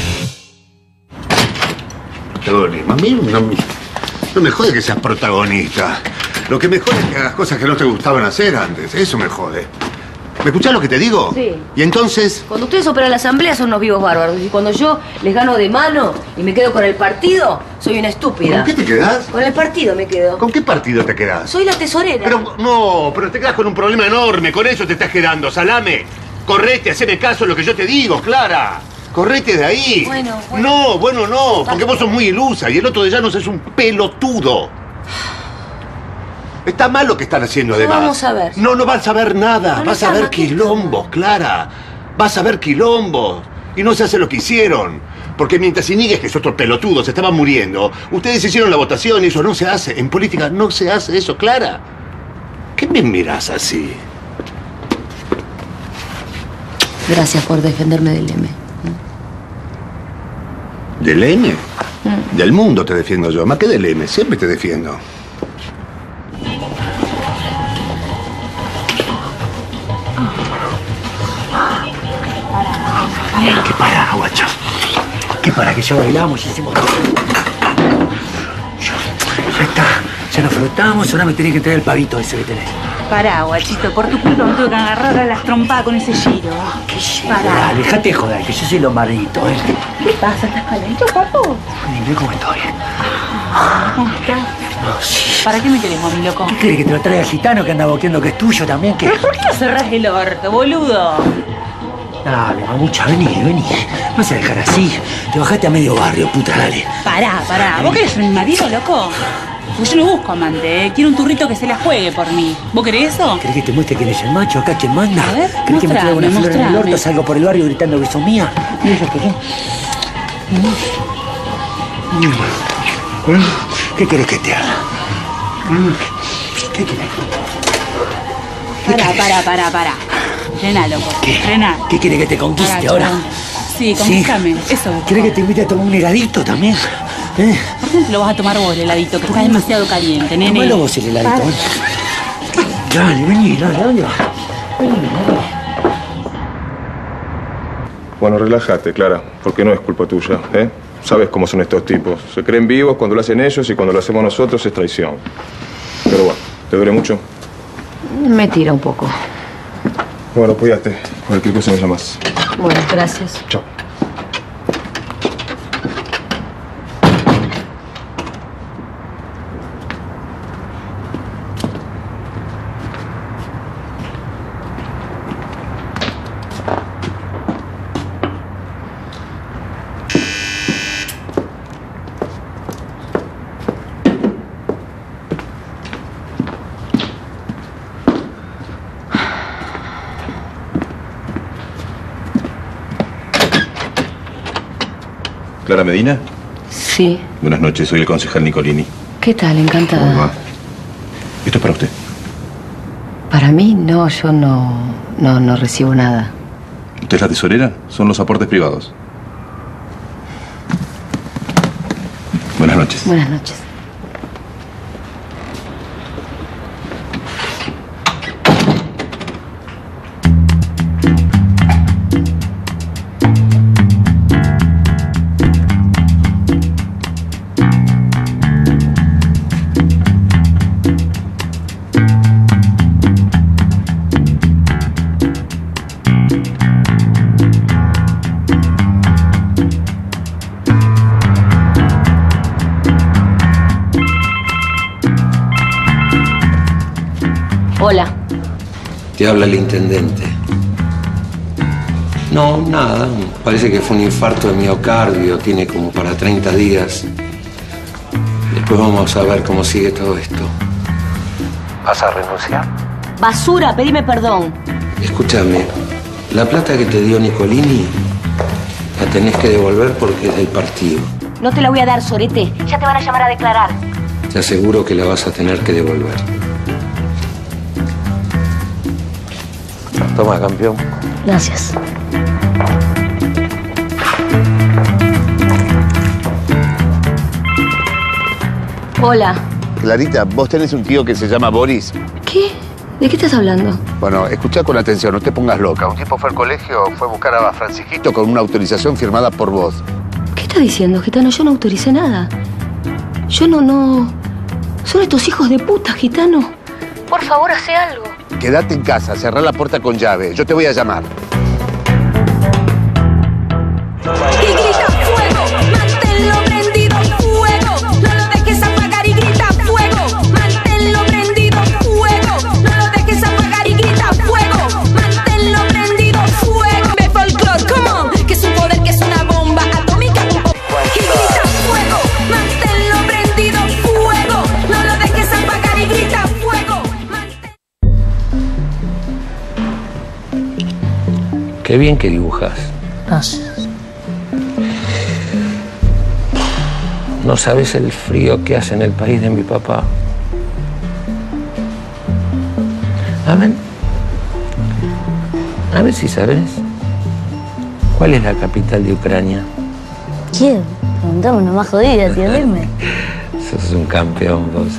Perdón, a mí no me, no me jode que seas protagonista. Lo que me jode es que hagas cosas que no te gustaban hacer antes. Eso me jode. ¿Me escuchás lo que te digo? Sí. Y entonces... Cuando ustedes operan la asamblea son unos vivos bárbaros. Y cuando yo les gano de mano y me quedo con el partido, soy una estúpida. ¿Con qué te quedás? Con el partido me quedo. ¿Con qué partido te quedás? Soy la tesorera. Pero no, pero te quedas con un problema enorme. Con eso te estás quedando, Salame. Correte, haceme caso en lo que yo te digo, Clara. Correte de ahí. Bueno, bueno. No, bueno, no, porque vos sos muy ilusa y el otro de Llanos es un pelotudo. Está mal lo que están haciendo, No además. vamos a ver. No, no vas a ver nada. No vas les a ver llama, ¿qué? quilombos, Clara. Vas a ver quilombos. Y no se hace lo que hicieron. Porque mientras Iñiguez, que es otro pelotudo, se estaban muriendo, ustedes hicieron la votación y eso no se hace. En política no se hace eso, Clara. ¿Qué me mirás así? Gracias por defenderme del M. ¿Del M? Del mundo te defiendo yo. Más que del M. Siempre te defiendo. ¿Qué para, guacho? ¿Qué para? Que ya bailamos y hicimos... Ya está. Ya nos frotamos, ahora me tenés que traer el pavito ese que tenés. Pará, guachito, por tu culpa me tuve que agarrar a las trompadas con ese giro. ¿Qué giro? Pará. Dale, dejate de joder, que yo soy lombardito, ¿eh? ¿Qué pasa? ¿Estás calentito, papo? Ni cómo estoy. ¿Cómo estás? ¿Para qué me querés, mami, loco? ¿Qué querés que te lo traiga el gitano que anda boqueando que es tuyo también? ¿Qué? ¿Pero por qué no cerrás el orto, boludo? Dale, mamucha, vení, vení. No vas a dejar así. Te bajaste a medio barrio, puta, dale. Pará, pará. ¿Vos querés un marido, loco? Pues yo no busco amante, ¿eh? Quiero un turrito que se la juegue por mí. ¿Vos querés eso? ¿Querés que te muestre quién es el macho acá, quién manda? A ver, ¿Querés que me traiga una flor en el mostrame. orto, salgo por el barrio gritando que son mías? Mira eso, ¿qué? ¿Qué querés que te haga? ¿Qué querés? Pará, pará, pará, pará. Frená, loco. ¿Qué? Frená. ¿Qué querés que te conquiste Pará, ahora? chabón. Sí, conquístame. Eso busco. ¿Querés que te invite a tomar un heladito también? ¿Eh? ¿Por qué no te lo vas a tomar vos el heladito? Que está demasiado caliente, nene. Tomalo vos el heladito. Pará. Dale, vení, dale, ¿dónde vas? Vení, dale. Bueno, relájate, Clara, porque no es culpa tuya, ¿eh? Sabes cómo son estos tipos. Se creen vivos cuando lo hacen ellos y cuando lo hacemos nosotros es traición. Pero bueno, ¿te duele mucho? Me tira un poco. Bueno, cuídate. Cualquier cosa me llamas. Bueno, gracias. Chao. ¿Clara Medina? Sí. Buenas noches, soy el concejal Nicolini. ¿Qué tal? Encantada. ¿Cómo va? Esto es para usted. Para mí, no, yo no, no, no recibo nada. ¿Usted es la tesorera? Son los aportes privados. Buenas noches. Buenas noches. Hola. Te habla el intendente. No, nada. Parece que fue un infarto de miocardio. Tiene como para treinta días. Después vamos a ver cómo sigue todo esto. ¿Vas a renunciar? Basura, pedime perdón. Escúchame. La plata que te dio Nicolini la tenés que devolver porque es del partido. No te la voy a dar, sorete. Ya te van a llamar a declarar. Te aseguro que la vas a tener que devolver. Toma, campeón. Gracias. Hola. Clarita, ¿vos tenés un tío que se llama Boris? ¿Qué? ¿De qué estás hablando? Bueno, escuchá con atención, no te pongas loca. Un tipo fue al colegio, fue a buscar a Francisquito con una autorización firmada por vos. ¿Qué estás diciendo, gitano? Yo no autoricé nada. Yo no, no... Son estos hijos de puta, gitano. Por favor, hace algo. Quédate en casa, cerrá la puerta con llave. Yo te voy a llamar. Y grita fuego, manténlo prendido, fuego. No lo dejes apagar y grita fuego, manténlo prendido, fuego. No lo dejes apagar y grita fuego, manténlo prendido, fuego. Ve folklore, come on, que es un poder, que es una bomba atómica. Y grita fuego, manténlo prendido, fuego. No lo dejes apagar y grita fuego. Qué bien que dibujas. Gracias. No sabes el frío que hace en el país de mi papá. A ver. A ver si sabes. ¿Cuál es la capital de Ucrania? ¿Quién? Preguntame una más jodida, tío, dime. Sos un campeón, vos.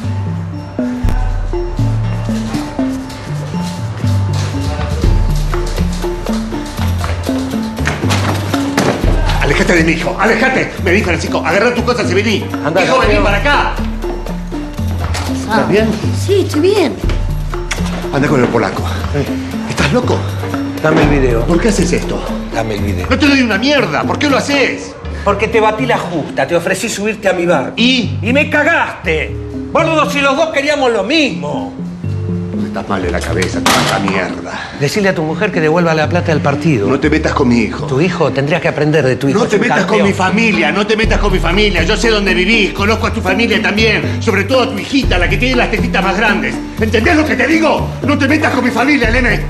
Alejate de mi hijo, alejate. Me dijo Francisco, agarra tus cosas y vení. Anda, hijo, vení campeón. para acá. ¿Estás bien? Sí, estoy bien. Anda con el polaco. ¿Estás loco? Dame el video. ¿Por qué haces esto? Dame el video. No te doy una mierda. ¿Por qué lo haces? Porque te batí la justa, te ofrecí subirte a mi barco. ¿Y? Y me cagaste. Boludo, si los dos queríamos lo mismo. Estás mal de la cabeza, tanta mierda. Decirle a tu mujer que devuelva la plata del partido. No te metas con mi hijo. Tu hijo, tendrías que aprender de tu hijo. No te es un metas campeón. con mi familia, no te metas con mi familia. Yo sé dónde vivís, conozco a tu familia también. Sobre todo a tu hijita, la que tiene las tetitas más grandes. ¿Entendés lo que te digo? No te metas con mi familia, Elena.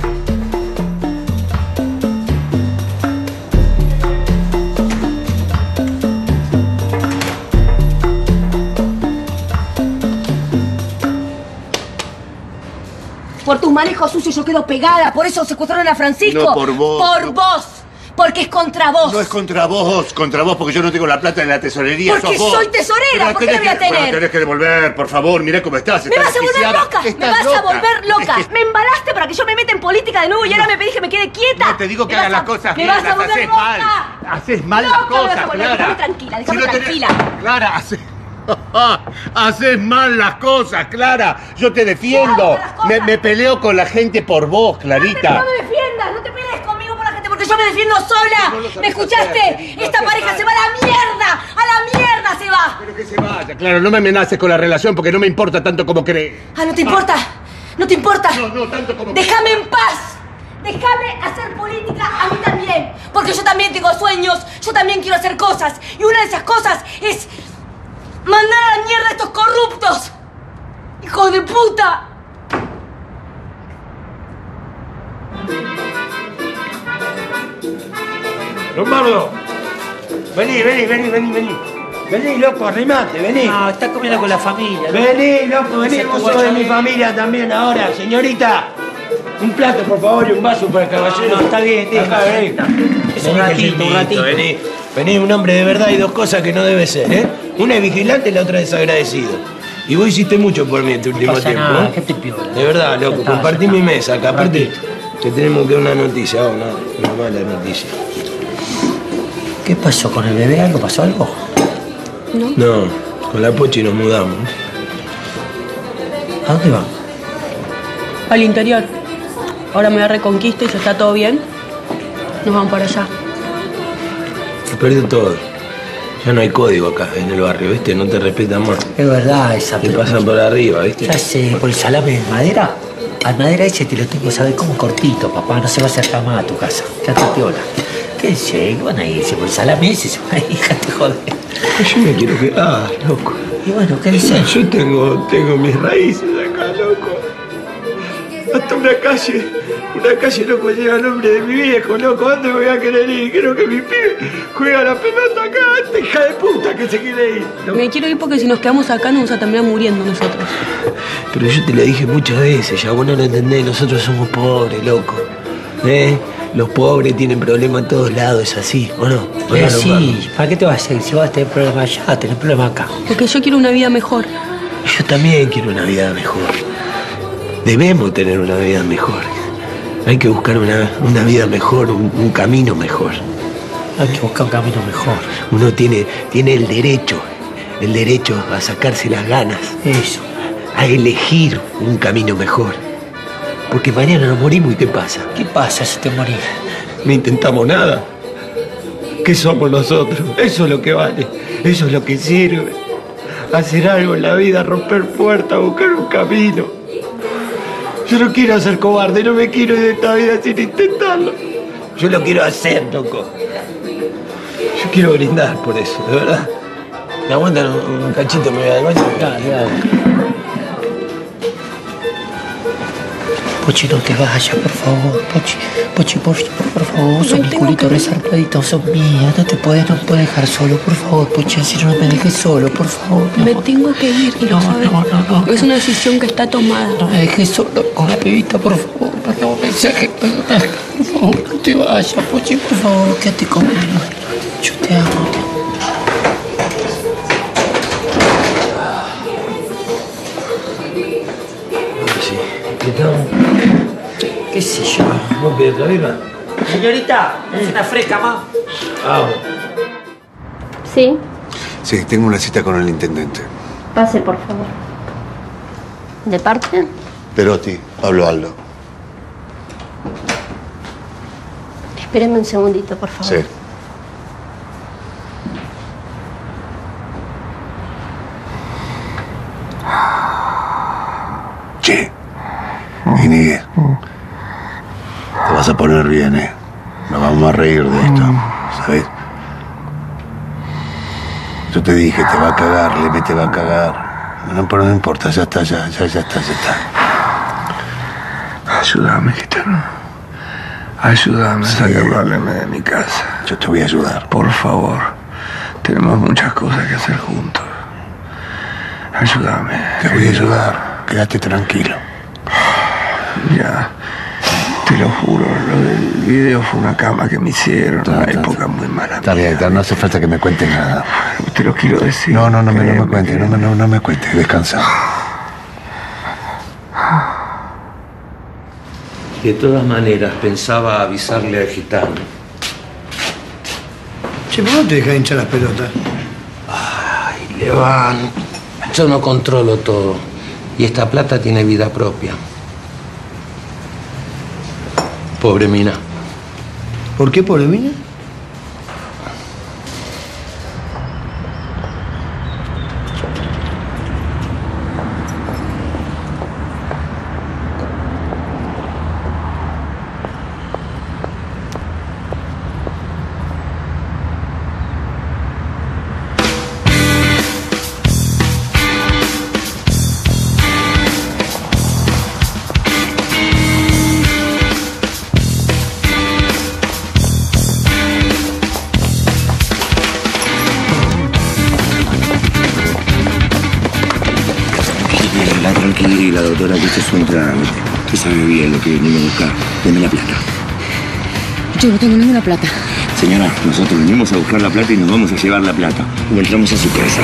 Por tus manejos sucios yo quedo pegada, por eso secuestraron a Francisco. No por vos. Por no. vos. Porque es contra vos. No es contra vos, contra vos, porque yo no tengo la plata en la tesorería. Porque sos vos. soy tesorera, Pero ¿por qué la voy a que, tener? Bueno, tenés que devolver, por favor, mirá cómo estás. Me estás vas a volver desquiciada. loca, me Estás vas a loca. volver loca. Es que- Me embalaste para que yo me meta en política de nuevo y ahora me pedís que me quede quieta. No te digo que Me hagas vas las a- cosas Me bien, vas a las volver haces loca. mal. Haces mal Loca las me vas a cosas, volver, Clara. déjame tranquila, Si déjame no tenés- tranquila. Clara, haces... haces mal las cosas, Clara. Yo te Yo defiendo. hago las cosas. Me, me peleo con la gente por vos, Clarita. No me defiendas, no te pelees conmigo por la gente porque yo me defiendo sola. No lo sabés ¿Me escuchaste? hacer, no Esta haces pareja mal. se va a la mierda. A la mierda se va. Pero que se vaya, claro. No me amenaces con la relación porque no me importa tanto como crees. Ah, ¿no te importa? ¿No te importa? No, no, tanto como... Déjame en paz. Déjame hacer política a mí también. Porque yo también tengo sueños. Yo también quiero hacer cosas. Y una de esas cosas es mandar a la mierda a estos corruptos. ¡Hijos de puta! Lombardo, vení, vení, vení, vení, vení. Vení, loco, arrimate, vení. No, está comiendo con la familia. Vení, loco, vení, Ese vos tubo sos de ya mi vi. familia también ahora. Señorita, un plato, por favor, y un vaso para el caballero. No, está bien, Acá, deja. vení. Es Vení, un que ratito, te un ratito. Vení, vení, un hombre de verdad y dos cosas que no debe ser, ¿eh? Una es vigilante y la otra es desagradecido. Y vos hiciste mucho por mí este último pasa tiempo, nada, ¿eh? ¿qué te piola? De verdad, loco, está, compartí ya mi mesa acá. Aparte, te tenemos que dar una noticia, oh, no, una mala noticia. ¿Qué pasó con el bebé? ¿Algo pasó algo? No, con la Pochi nos mudamos. ¿A dónde van? Al interior. Ahora me voy a Reconquista y ya está todo bien. Nos vamos para allá. Se perdió todo. Ya no hay código acá en el barrio, ¿viste? No te respetan más. Es verdad esa. Te pasan por arriba, ¿viste? Ya sé, por el salame de madera. Al madera ese te lo tengo, ¿sabes cómo? Cortito, papá. No se va a acercar más a tu casa. Ya está piola. ¿Qué sé? ¿Qué van a irse? Por el salame ese se van a ir, te joder. Yo me quiero quedar, loco. Y bueno, ¿qué dices? Yo tengo, tengo mis raíces acá, loco. Hasta una calle, una calle, loco, lleva el nombre de mi viejo, loco. ¿Dónde me voy a querer ir? Quiero que mi pibe juegue a la pelota acá. Esta hija de puta que se quiere ir. loco. Me quiero ir porque si nos quedamos acá nos vamos a terminar muriendo nosotros. Pero yo te lo dije muchas veces, ya vos no lo entendés. Nosotros somos pobres, loco. ¿Eh? Los pobres tienen problemas en todos lados, es así, ¿o no? ¿O Eh, no, sí, Lombardo? ¿para qué te vas a ir? Si vas a tener problemas allá, tenés problemas acá. Porque yo quiero una vida mejor. Yo también quiero una vida mejor. Debemos tener una vida mejor. Hay que buscar una, una vida mejor, un, un camino mejor. Hay que buscar un camino mejor. Uno tiene, tiene el derecho, el derecho a sacarse las ganas. Eso. A elegir un camino mejor. Porque mañana nos morimos y ¿qué pasa? ¿Qué pasa si te morís? No intentamos nada. ¿Qué somos nosotros? Eso es lo que vale. Eso es lo que sirve. Hacer algo en la vida, romper puertas, buscar un camino. Yo no quiero ser cobarde, no me quiero ir de esta vida sin intentarlo. Yo lo quiero hacer, loco. Yo quiero brindar por eso, de verdad. ¿Me aguantan un, un cachito? Me voy al baño. Dale, dale. Pochi, no te vayas, por favor. Pochi, Pochi, por, por favor, vos sos Me mi tengo culito que ir. resarpadito, sos mía. No te puedes, no puedes dejar solo, por favor, Pochi, así no me dejes solo, por favor. mi Me amor. tengo que ir y lo No, sabes. no, no, no. Es una decisión que está tomada. No me dejes solo con la pibita, por favor. Manda un mensaje, por favor, no te vayas, Pochi, por favor, quédate conmigo. Yo te amo, te amo. Sí. ¿Qué tal? ¿Qué sé yo? ¿Vos pedís otra birra? Señorita, ¿es una fresca más? Ah, bueno. Sí, Sí, tengo una cita con el intendente. pase por favor. ¿De parte? Perotti, Pablo Aldo. Espéreme un segundito, por favor. Sí. Che, Íñiguez, te vas a poner bien, ¿eh? Nos vamos a reír de esto, ¿sabes? Yo te dije, te va a cagar, Leme te va a cagar. No, pero no importa, ya está, ya, ya, ya está, ya está. Ayúdame, gitano. Ayúdame a sacarlo a Leme de mi casa. Yo te voy a ayudar. Por favor. Tenemos muchas cosas que hacer juntos. Ayúdame. Te voy a ayudar. Quédate tranquilo. Ya. Te lo juro, lo del video fue una cama que me hicieron. Una época muy mala. Está bien, no hace falta que me cuentes nada. Te lo quiero decir. No, no, no, me, no me cuentes, no, me- no, no me cuentes. Descansa. De todas maneras, pensaba avisarle al gitano. Che, ¿por qué no te dejas hinchar las pelotas? Ay, Levan, yo no controlo todo. Y esta plata tiene vida propia. Pobre mina. ¿Por qué pobre mina? Tranquila, tranquila, doctora, que este es un trámite. Usted sabe bien lo que venimos a buscar. Deme la plata. Yo no tengo ninguna plata. Señora, nosotros venimos a buscar la plata y nos vamos a llevar la plata. O entramos a su casa.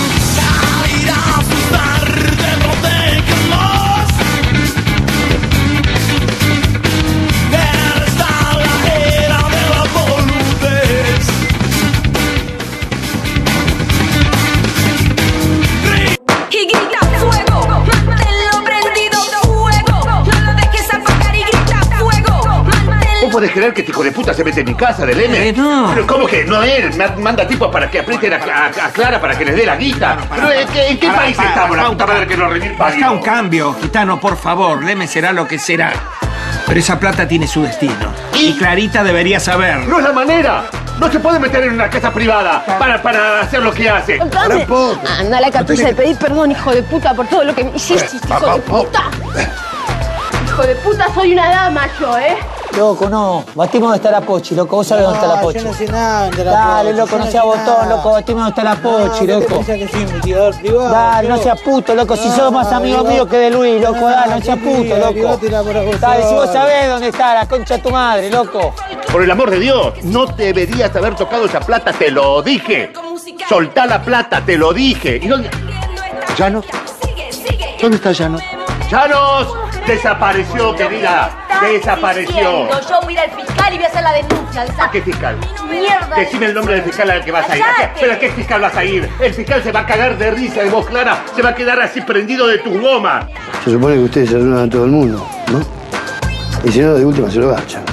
Y grita fuego, manténlo prendido, fuego. No lo dejes apagar y grita fuego, manténlo. ¿Vos podés creer que este hijo de puta se mete en mi casa del M? Eh, no. Pero ¿cómo que no él? Ma- Manda tipos para que aprieten a, a- a Clara para que les dé la guita. Pero ¿en qué, en qué Pará, país pará, estamos? La pará, puta pará. madre que nos remil Baja un cambio, gitano, por favor. Leme será lo que será. Pero esa plata tiene su destino. Y Clarita debería saber. ¡No es la manera! No se puede meter en una casa privada para, para hacer lo que hace. Entonces, anda a la capilla de pedir perdón, hijo de puta, por todo lo que me hiciste, hijo de puta. Hijo de puta, soy una dama yo, ¿eh? Loco, no. Batimos donde está la Pochi, loco. Vos sabés dónde está la Pochi. Yo no sé nada de la Dale, Pochi, loco, yo no no sea sé botón, nada. loco. Batimos donde está la Pochi, No, ¿qué loco. pensás que soy investigador privado? Dale, yo? no seas puto, loco. Si sos más amigo privado. mío que de Luis, loco. Dale, no seas puto, privado, loco. tira por vos Dale, si vos solo. sabés dónde está la concha de tu madre, loco. Por el amor de Dios, no deberías haber tocado esa plata, te lo dije. Soltá la plata, te lo dije. ¿Y dónde? ¿Llanos? ¿Dónde está Llanos? ¡Llanos! Desapareció, querida. Desapareció. Diciendo, yo voy a ir al fiscal y voy a hacer la denuncia de esa ¿A qué fiscal? mierda. Decime el nombre del fiscal al que vas a ir. Cállate. ¿Pero a qué fiscal vas a ir? El fiscal se va a cagar de risa de vos, Clara. Se va a quedar así prendido de tu goma. Se supone que ustedes se ayudan a todo el mundo, ¿no? Y si no, de última se lo gachan.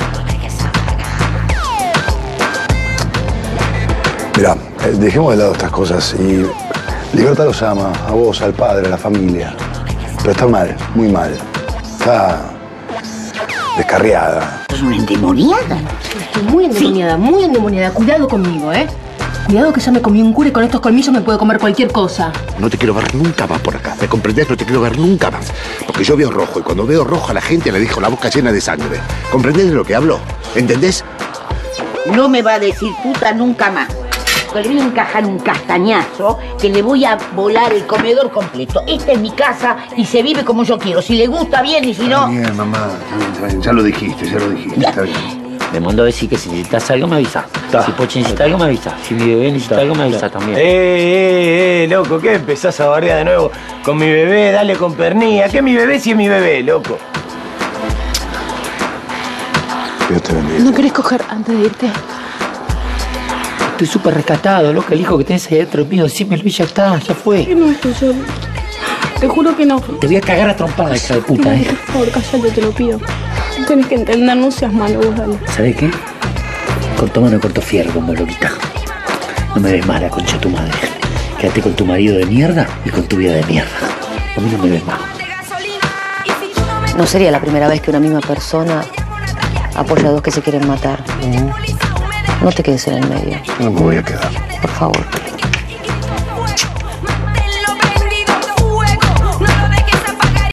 Mirá, eh, dejemos de lado estas cosas y Libertad los ama, a vos, al padre, a la familia. Pero está mal, muy mal. Está descarriada. ¿Es una endemoniada? Estoy muy endemoniada, muy endemoniada. Cuidado conmigo, ¿eh? Cuidado que ya me comí un cura y con estos colmillos me puede comer cualquier cosa. No te quiero ver nunca más por acá. ¿Me comprendés? No te quiero ver nunca más. Porque yo veo rojo y cuando veo rojo a la gente le dejo la boca llena de sangre. ¿Comprendés de lo que hablo? ¿Entendés? No me va a decir puta nunca más. Que le voy a encajar un castañazo que le voy a volar el comedor completo. Esta es mi casa y se vive como yo quiero. Si le gusta bien y si no... Está bien, mamá. Está bien, está bien. Ya lo dijiste, ya lo dijiste. Está bien. Me mandó a decir que si necesitas algo me avisa. Si Pochi necesita algo me avisa. Si mi bebé necesita algo me avisa también. Eh, eh, eh, loco, ¿qué empezás a barrear de nuevo? Con mi bebé, dale con pernilla. ¿Qué es mi bebé si es mi bebé, loco? Dios te bendiga. ¿No querés coger antes de irte? Estoy súper rescatado, loco. El hijo que tenés ahí dentro mío, decímelo y ya está, ya fue. No, estoy yo. Te juro que no. Te voy a cagar a trompada, hija de puta, eh. Por favor, cállate, te lo pido. Tienes que entender, no seas malo, vos dale. ¿Sabés qué? Corto mano, corto fierro con vos, loquita. No me ves mala, concha de tu madre. Quédate con tu marido de mierda y con tu vida de mierda. A mí no me ves mal. No sería la primera vez que una misma persona apoya a dos que se quieren matar. No te quedes en el medio. No me voy a quedar. Por favor.